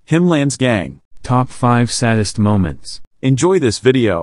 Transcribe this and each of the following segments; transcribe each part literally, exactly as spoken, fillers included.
Himlands Gang. Top five saddest moments. Enjoy this video.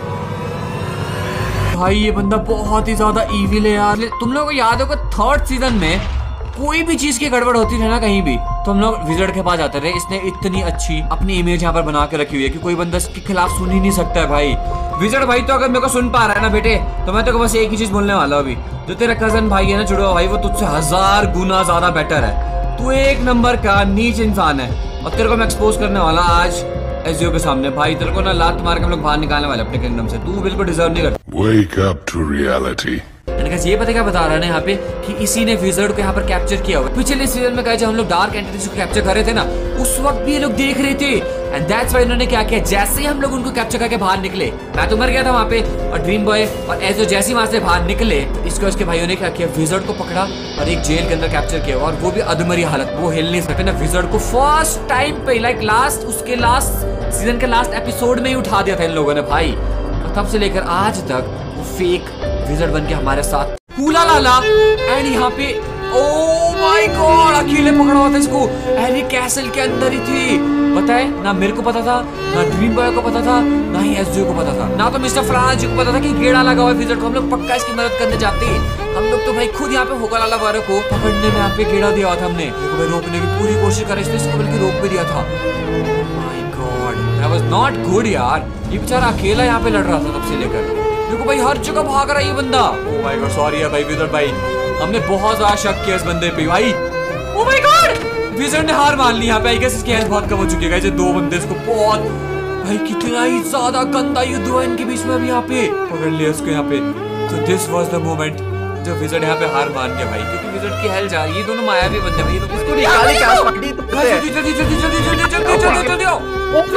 भाई ये बंदा बहुत ही ज्यादा ईविल है यार। तुम लोगों को याद होगा थर्ड सीजन में कोई भी चीज की गड़बड़ होती थी ना कहीं भी तो हम लोग विजर्ड के पास जाते रहे। इसने इतनी अच्छी अपनी इमेज यहाँ पर बना के रखी हुई है कि कोई बंदा इसके खिलाफ सुन ही नहीं सकता है भाई। विजर्ड भाई तो अगर मेरे को सुन पा रहा है ना बेटे तो मैं तो बस एक ही चीज बोलने वाला हूँ अभी। जो तेरा कजन भाई है ना जुड़वा भाई वो तुझसे हजार गुना ज्यादा बेटर है। तू एक नंबर का नीच इंसान है और तेरे को मैं एक्सपोज करने वाला आज एसजीओ के सामने। भाई तेरे को ना लात मार के हम लोग बाहर निकालने वाले अपने किंगडम से। तू बिल्कुल डिजर्व नहीं करता। Wake up to reality. ये पता क्या बता रहा है ना यहाँ पे कि इसी ने विजर्ड को यहाँ पर कैप्चर किया हुआ। पिछले सीजन में कहा जब हम लोग डार्क एंटिटीज को कैप्चर कर रहे थे ना उस वक्त भी ये लोग देख रहे थे एंड दैट्स व्हाई इन्होंने क्या किया जैसे ही हम लोग उनको कैप्चर करके बाहर निकले मैं तो मर गया था वहाँ पे और ड्रीम बॉय और एजो जैसे वहां से बाहर निकले तो इसको इसके भाइयों ने क्या किया विजर्ड को पकड़ा और एक जेल के अंदर कैप्चर किया और वो भी अधमरी हालत वो हिल नहीं सकते ना। विजर्ड को फर्स्ट टाइम पे लाइक लास्ट उसके लास्ट सीजन के लास्ट एपिसोड में ही उठा दिया था इन लोगों ने भाई। और तब से लेकर आज तक वो फेक विजर्ड बन के हमारे साथ कूला लाला एंड यहाँ पे ओह माय गॉड अकेले पकड़ा हुआ था इसको एंड ये कैसल के अंदर ही थी। पता है ना मेरे को पता था ना ड्रीम बॉय को पता था ना ही एसजीओ को पता था ना तो मिस्टर फ्रांस को पता था कि गेड़ा लगा हुआ है विजर्ड को। हम लोग पक्का इसकी मदद करने जाते हैं। हम लोग तो भाई खुद यहाँ पे होगा लाला वाले को पकड़ने में यहाँ पे गेड़ा दिया था हमने भाई रोकने की पूरी कोशिश करी इसको बल्कि रोक भी दिया था। My god that was not good यार। ये बेचारा अकेला यहाँ पे लड़ रहा था तब से लेकर देखो भाई हर जगह भाग रहा है ये बंदा। ओह माय गॉड सॉरी है भाई विजर्ड भाई हमने बहुत ज्यादा शक किया इस बंदे पे भाई। ओह माय गॉड विजर्ड ने हार मान ली यहाँ पे। आई गेस इसकी हेल्थ बहुत कम हो चुकी है। ये दो बंदे इसको बहुत भाई कितना ही ज्यादा गंदा युद्ध हुआ इनके बीच में अभी यहाँ पे पकड़ लिया इसको यहाँ पे। तो दिस वाज द मोमेंट जब विजर्ड यहाँ पे हार मान गया भाई क्योंकि विजर्ड की हेल्थ जा रही है। ये दोनों मायावी बंदे भाई तो इसको निकाल क्या पकड़ी तो जल्दी जल्दी जल्दी जल्दी जल्दी जल्दी जल्दी जल्दी आओ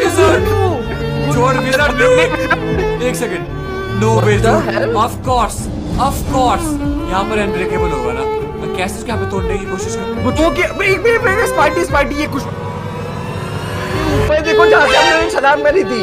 विजर्ड छोड़ विजर्ड एक second no way of course of course यहाँ पर अनब्रेकेबल होगा ना मैं कैसे इसको यहाँ पे तोड़ने की कोशिश करूँ। वो तो क्या एक मिनट में स्पार्टी स्पार्टी ये कुछ ऊपर देखो जहाँ से हमने छलांग मारी थी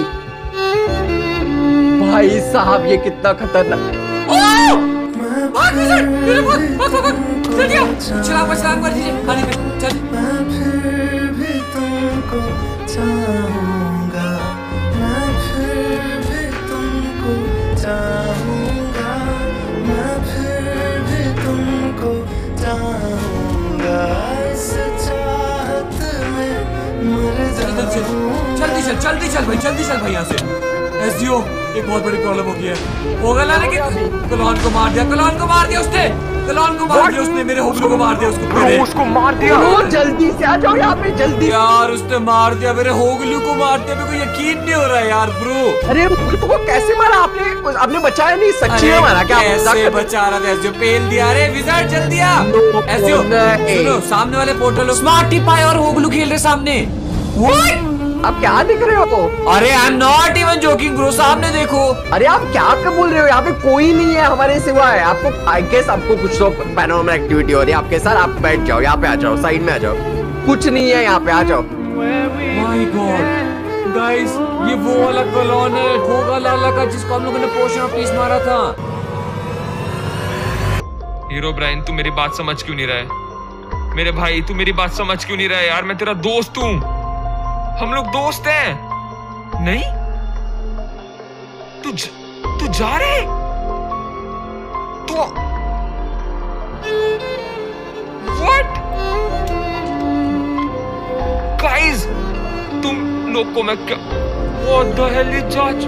भाई साहब ये कितना खतरनाक। भाग विजर्ड मेरे भाग भाग भाग जल्दी आओ छलांग पर छलांग मार दीजिए खाने पे चल। मैं फिर भी तुमको चाहूंगा मैं फिर भी तुमको चाहूंगा मैं फिर भी तुमको चाहूंगा इस चाहत में मर जाऊंगा। जल्दी चल जल्दी चल भाई जल्दी चल भाई यहाँ से। एसजीओ एक बहुत बड़ी प्रॉब्लम हो गई है होगा ना लेकिन कलॉन को मार दिया कलॉन को मार दिया उसने कलॉन को मार दिया उसने मेरे होगलू को मार दिया उसको उसको मार दिया। जल्दी से आ जाओ यहाँ पे जल्दी यार उसने मार दिया मेरे होगलू को मार दिया। मेरे को यकीन नहीं हो रहा है यार ब्रो। अरे होगलू को कैसे मारा आपने आपने बचाया नहीं सच्ची में मारा क्या कैसे बचा रहा था एसजीओ पेल दिया। अरे विजर्ड जल्दी आ एसजीओ सुनो सामने वाले पोर्टल स्मार्टी पाई और होगलू खेल रहे सामने। आप क्या देख रहे हो? अरे I am not even joking bro सामने देखो। अरे आप क्या कर बोल रहे हो यहाँ पे कोई नहीं है हमारे सिवा है। आपको आई गेस आपको कुछ तो पैरानॉर्मल एक्टिविटी हो रही है आपके साथ। आप बैठ जाओ यहाँ पे आ जाओ साइड में आ जाओ कुछ नहीं है यहाँ पे आ जाओ। माय गॉड गाइस ये वो वाला कलॉन है होगा लाला का जिसको हम लोगों ने पोशन ऑफ पीस मारा था। हीरो ब्राइन तू मेरी बात समझ क्यों नहीं रहा है मेरे भाई तू मेरी बात समझ क्यों नहीं रहा है यार। मैं तेरा दोस्त हूँ हम लोग दोस्त हैं। नहीं तू ज, तू जा रहे तू व्हाट गाइस तुम लोग को मैं क्या व्हाट द हेल इज जज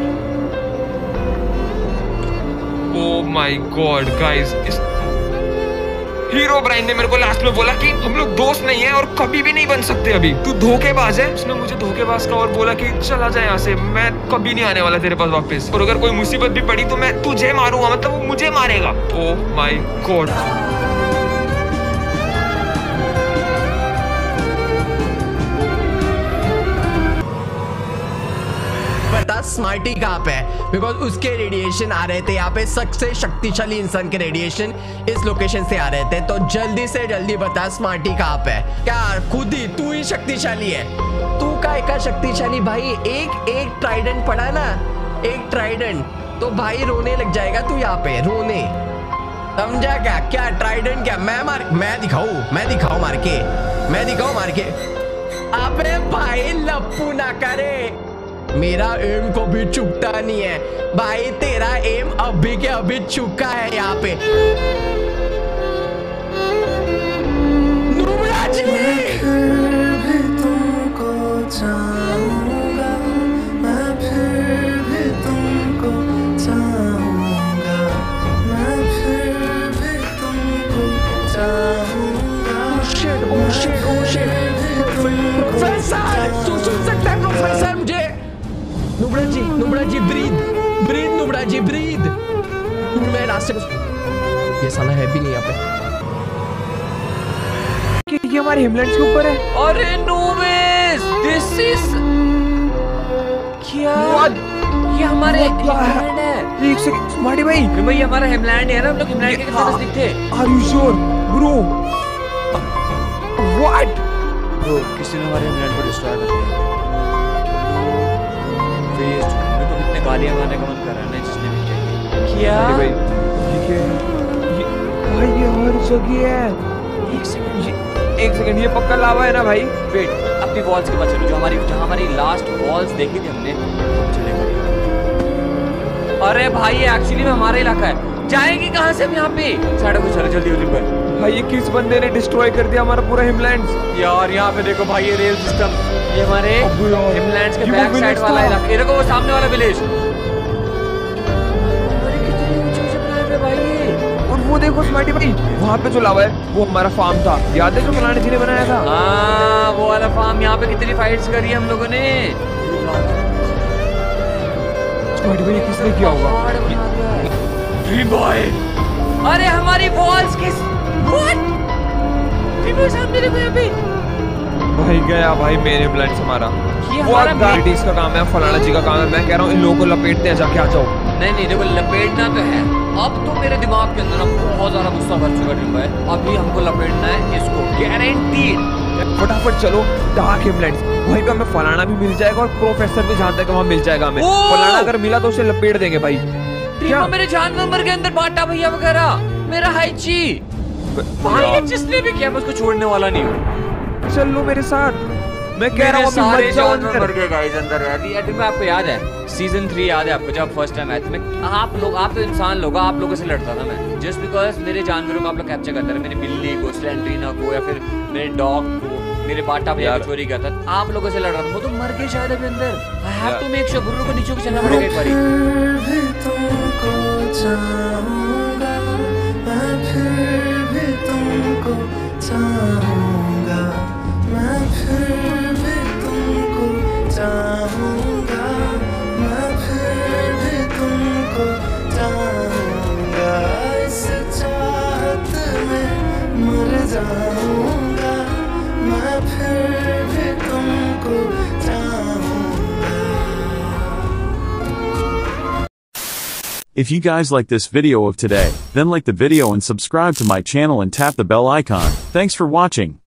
ओह माय गॉड गाइस इस हीरो ब्राइन ने मेरे को लास्ट में बोला कि हम लोग दोस्त नहीं है और कभी भी नहीं बन सकते। अभी तू धोखेबाज है। उसने मुझे धोखेबाज का और बोला कि चला जाए यहाँ से मैं कभी नहीं आने वाला तेरे पास वापस और अगर कोई मुसीबत भी पड़ी तो मैं तुझे मारूंगा मतलब वो मुझे मारेगा। ओह माय गॉड पता स्मार्टी कहाँ पे है बिकॉज उसके रेडिएशन आ रहे थे यहाँ पे सबसे शक्तिशाली इंसान के रेडिएशन इस लोकेशन से आ रहे थे। तो जल्दी से जल्दी बता स्मार्टी कहाँ पे है। क्या खुद ही तू ही शक्तिशाली है? तू का एक शक्तिशाली भाई एक एक ट्राइडेंट पड़ा ना एक ट्राइडेंट तो भाई रोने लग जाएगा तू यहाँ पे रोने समझा क्या? क्या ट्राइडेंट क्या मैं मार मैं दिखाऊं मैं दिखाऊं मार के मैं दिखाऊं मार के अबे भाई गप्पू ना करे। मेरा एम को भी चुकता नहीं है भाई, तेरा एम अभी के अभी चुका है यहाँ पे। नुब्रा जी सुन सकता है प्रोफेसर मुझे। Nubra ji, Nubra ji breathe, breathe Nubra ji breathe. मैं रास्ते में, ये साला है भी नहीं यहाँ पे। ये हमारे हिमलैंड के ऊपर है। अरे नूबिस, दिस इज क्या? ये हमारे हिमलैंड है। एक सेकंड स्मार्टी भाई, भाई हमारा हिमलैंड है ना, हम लोग हिमलैंड के कितने नजदीक थे। Are you sure bro? What bro, किसी ने हमारे हिमलैंड को डिस्ट्रॉय कर दिया। वेस्ट, मेरे को कितने गालियां मारने का मन कर रहा है ना जिसने भी किया। क्या भाई ये क्या है? ये भाई ये हर जगह है। एक सेकंड, एक सेकंड, ये पक्का लावा है ना भाई? वेट, अपनी वॉल्स के पास चलो, जो हमारी जहाँ हमारी लास्ट वॉल्स देखी थी हमने, चलेगा। अरे भाई ये एक्चुअली में हमारा इलाका है। जाएंगे कहाँ से हम यहाँ पे? साढ़े को चलो जल्दी जल्दी पर। भाई ये किस बंदे ने डिस्ट्रॉय कर दिया हमारा पूरा हिमलैंड? यार यहाँ पे देखो भाई, ये रेल सिस्टम, ये हमारे हिमलैंड के बैक साइड वाला इलाका। ये देखो वो सामने वाला विलेज। अरे कितने ऊंचे ऊंचे बनाए हुए भाई ये। और वो देखो स्मार्टी भाई, वहाँ पे जो लावा है वो हमारा फार्म था, याद है जो फलाने जी ने बनाया था? हाँ वो वाला फार्म। यहाँ पे कितनी फाइट्स करी हम लोगों ने। स्मार्टी भाई किसने किया होगा? ड्रीम बॉय, अरे हमारी वॉल्स किस व्हाट? ड्रीम बॉय सामने देखो यहाँ पे। भाई गया भाई मेरे हिमलैंड से हमारा। ये वो हमारा ब्रिटिश का काम है, फलाना जी का काम है। मैं कह रहा हूँ इन लोगों को लपेटते हैं, जाके आ जाओ। नहीं नहीं देखो, लपेटना तो है। अब तो मेरे दिमाग के अंदर ना बहुत ज्यादा गुस्सा भर चुका ड्रीम बॉय। अभी हमको लपेटना है इसको, गारंटीड। फटाफट चलो डार्क हिमलैंड, वहीं पे हमें फलाना भी मिल जाएगा और प्रोफेसर भी जहाँ तक वहाँ मिल जाएगा हमें। फलाना अगर मिला तो उसे लपेट देंगे भाई। क्या मेरे जानवर के अंदर बाटा भैया वगैरह, मेरा हाइची भाई जिसने भी किया मैं उसको छोड़ने वाला नहीं हूँ। चल लो मेरे साथ, मैं कह रहा हूँ सारे जानवर मर गए गाइस अंदर। यार मैं आपको याद है सीजन थ्री याद है आपको, जब फर्स्ट टाइम आया था मैं, आप लोग, आप तो इंसान लोग, आप लोगों से लड़ता था मैं, जस्ट बिकॉज मेरे जानवरों को आप लोग कैप्चर करते रहे। मेरी बिल्ली को, स्लेंड्रीना को, या फिर मेरे डॉग को, मेरे बाटा भैया को चोरी करता था। आप लोगों से लड़ रहा था, वो तो मर गए शायद अभी अंदर। I have to make sure गुर्रू को नीचे को चलना पड़ेगा एक बारी। If you guys like this video of today, then like the video and subscribe to my channel and tap the bell icon. Thanks for watching.